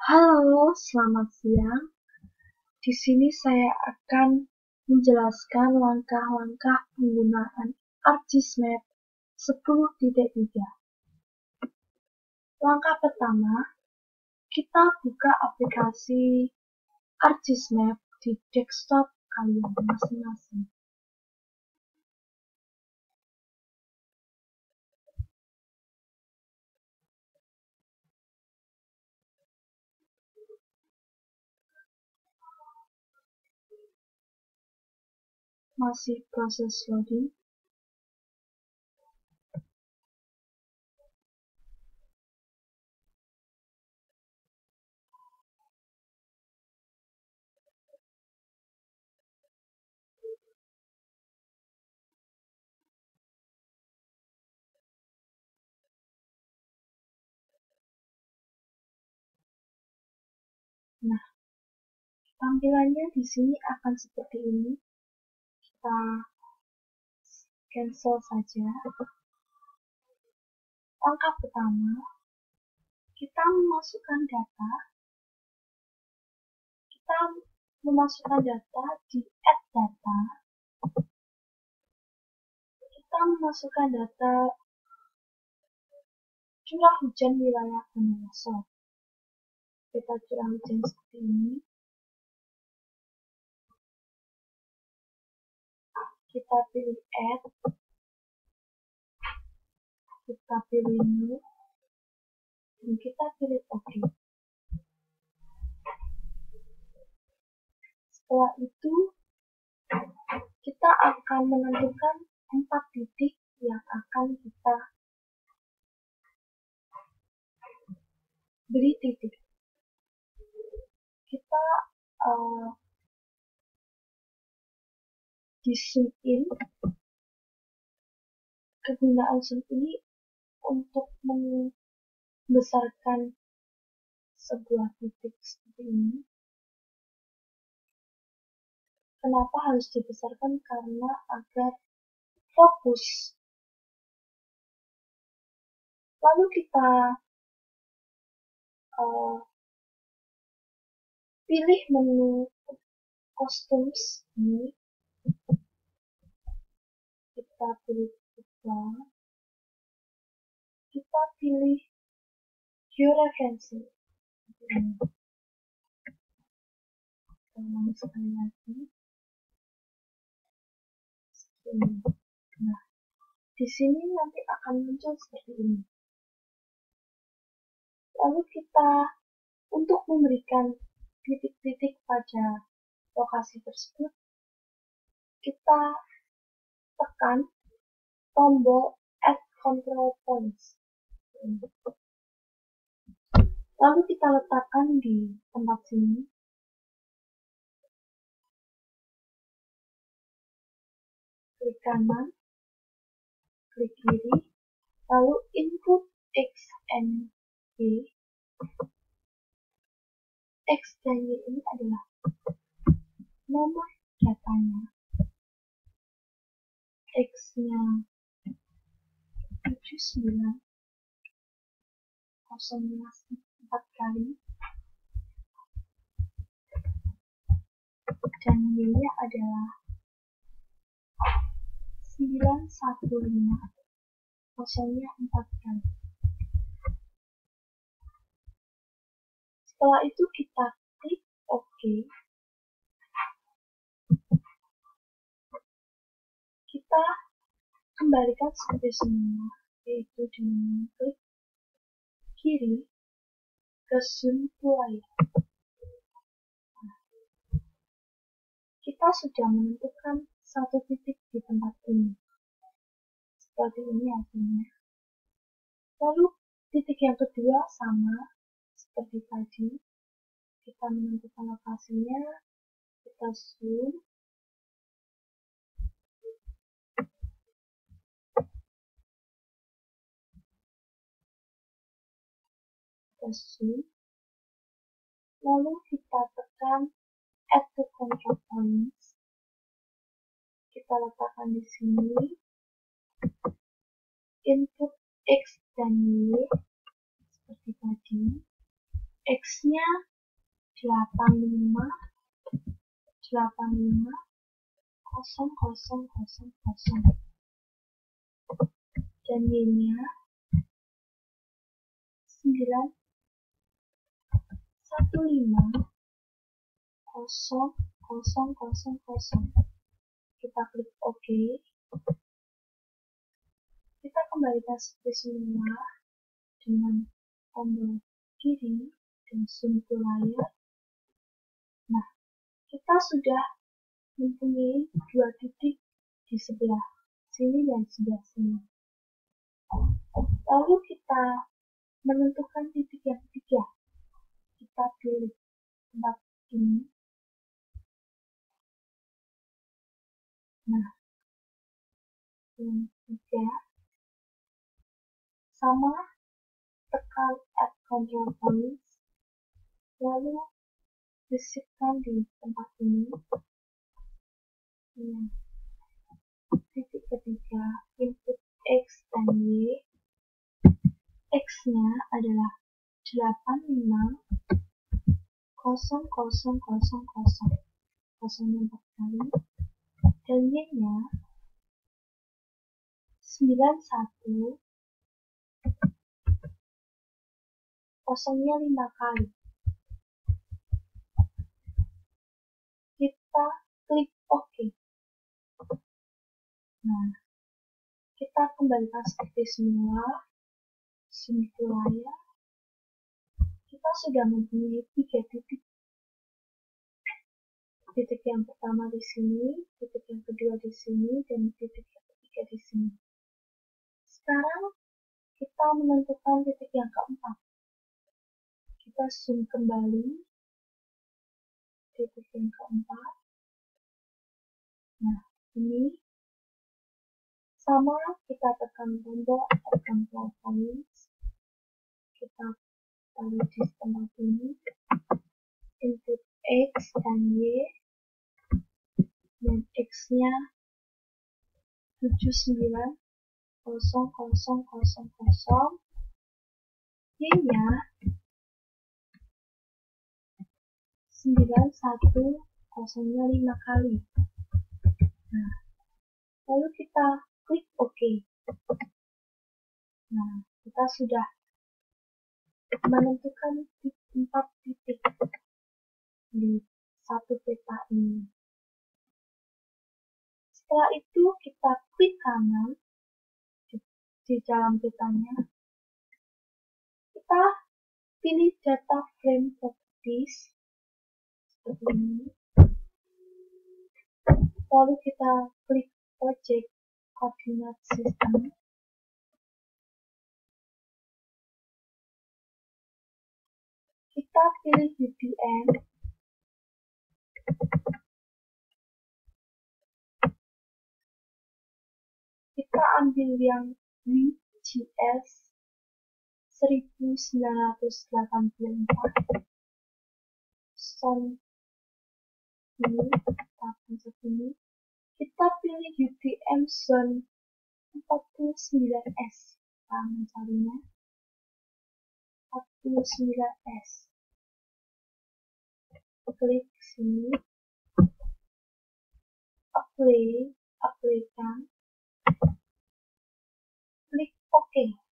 Halo, selamat siang. Di sini saya akan menjelaskan langkah-langkah penggunaan ArcGIS-Map 10.3. Langkah pertama, kita buka aplikasi ArcGIS-Map di desktop kalian masing-masing. Masih proses loading. Nah, tampilannya di sini akan seperti ini. Kita cancel saja. Langkah pertama, kita memasukkan data. Kita memasukkan data di add data. Kita memasukkan data curah hujan wilayah Bondowoso. Kita curah hujan seperti ini. Kita pilih add. Kita pilih new. Dan kita pilih OK. Setelah itu, kita akan menentukan 4 titik yang akan kita beri titik. Kita di zoom in. Kegunaan zoom ini untuk membesarkan sebuah titik seperti ini. Kenapa harus dibesarkan? Karena agar fokus. Lalu kita pilih menu costumes ini. Kita pilih tiga. Kita pilih georeferensi. Ulang sekali lagi. Nah, di sini nanti akan muncul seperti ini. Lalu kita untuk memberikan titik-titik pada lokasi tersebut, kita tekan tombol Add Control Points. Lalu kita letakkan di tempat sini. Klik kanan, klik kiri, lalu input X dan Y. X dan Y ini adalah nomor datanya. X-nya 79, 4 kali, dan Y-nya adalah 915, 0-nya 4 kali. Setelah itu kita klik OK. Kita kembalikan seperti semua, yaitu dengan klik kiri ke zoom to layar. Kita sudah menentukan satu titik di tempat ini. Seperti ini hasilnya. Lalu titik yang kedua sama seperti tadi. Kita menentukan lokasinya. Kita zoom. Kita zoom. Lalu kita tekan Add to Control Points. Kita letakkan di sini. Input X dan Y seperti tadi. X-nya 85, 85, 0000. Dan Y-nya 915, 0000. Kita klik OK. Kita kembalikan seperti semula dengan tombol kiri dan zoom ke layar. Nah, kita sudah mempunyai dua titik di sebelah sini dan sebelah sini. Lalu kita menentukan titik yang ketiga. Kita pilih tempat ini. Nah, yang ketiga sama, tekan add control points, lalu bisikan di tempat ini. Nah, titik ketiga, input X dan Y. X-nya adalah 85, 0000, kosongnya 4 kali, dan Y-nya 91, kosongnya 5 kali. Kita klik OK. Nah, kita kembalikan seperti semula, zoom ke layar. Kita sudah mempunyai 3 titik. Titik yang pertama di sini, titik yang kedua di sini, dan titik yang ketiga di sini. Sekarang kita menentukan titik yang keempat. Kita zoom kembali titik yang keempat. Nah, ini sama, kita tekan tombol add control points. Kita taruh di tempat ini. Input X dan Y. Dan X-nya 79, 0000. Y-nya 91, kosongnya 5 kali. Nah, lalu kita klik OK. Nah, kita sudah menentukan 4 titik di satu peta ini. Setelah itu kita klik kanan di dalam petanya. Kita pilih data frame properties seperti ini. Lalu kita klik object coordinate system. Kita pilih UTM. Kita ambil yang WGS 1984. Sound ini, kita pencet ini. Kita pilih UTM zone 49S. Kita mencarinya 49S. Klik sini. Apply-kan. Klik OK.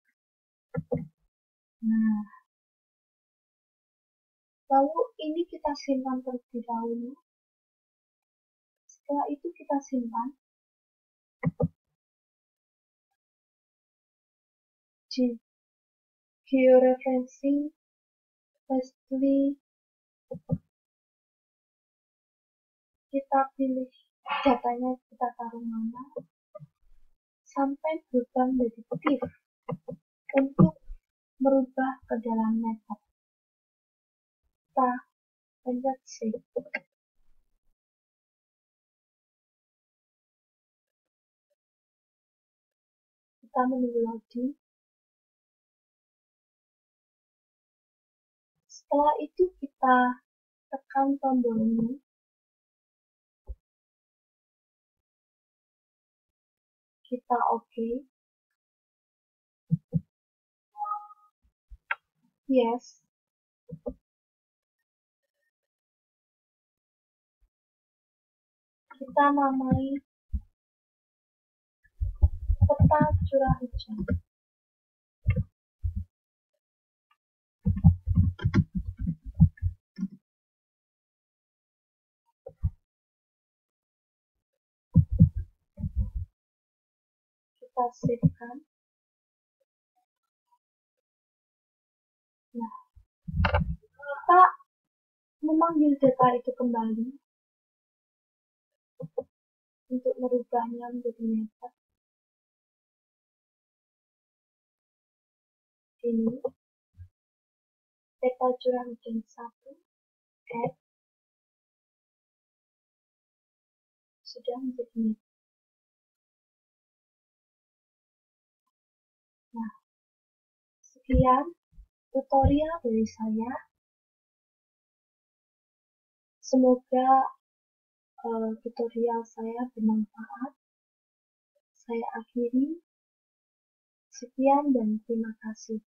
Nah, lalu ini kita simpan terlebih dahulu. Setelah itu kita simpan di georeferencing. Lastly, kita pilih datanya, kita taruh mana sampai berubah menjadi TIFF untuk merubah ke dalam method. Kita pencet save. Kita menunggu loading. Setelah itu kita tekan tombol ini. Kita OK. Yes. Kita namai peta curah hujan. Kita save-kan. Nah, kita memanggil data itu kembali untuk merubahnya menjadi meter. Ini peta curah hujan 1 add sudah menjadi meter. Nah, sekian tutorial dari saya. Semoga tutorial saya bermanfaat. Saya akhiri. Sekian dan terima kasih.